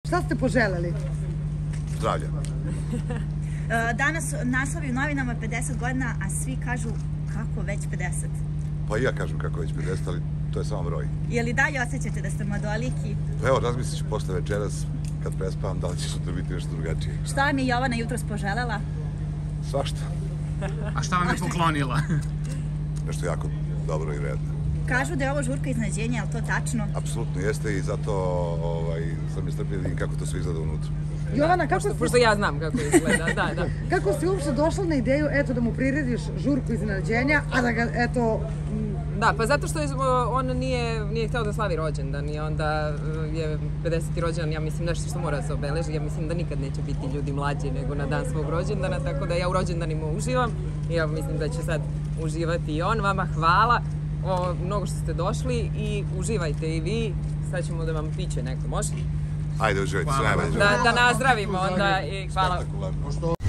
Šta ste poželeli? Zdravlje. Danas naslovi u novinama 50 godina, a svi kažu kako već 50. Pa i ja kažem kako već 50, ali to je samo broj. Je li dalje osjećate da ste mladoliki? Evo, razmislit ću posle večeras, kad prespavam, da li će sutra biti nešto drugačije. Šta vam je Jovana jutros poželela? Svašta. A šta vam je poklonila? Nešto jako dobro i vredno. Kažu da je ovo žurka iznenađenja, je li to tačno? Apsolutno jeste i zato sam je strpljiv da vidim kako to sve izgleda unutra. Jovana, Pošto ja znam kako izgleda, da. kako si uopšte došla na ideju, eto, da mu prirediš žurku iznenađenja, a da ga, eto... Da, pa zato što on nije hteo da slavi rođendan i onda je 50. rođendan, ja mislim, nešto što mora da se obeleži. Ja mislim da nikad neće biti ljudi mlađi nego na dan svog rođendana, tako da ja u rođendanima uživam i ja mislim da će sad uživati i on. Vama hvala, mnogo što ste došli i uživajte i vi. Sad ćemo da vam piće neko, može? Ajde, uživajte se najbolje. Da nazdravimo onda i hvala.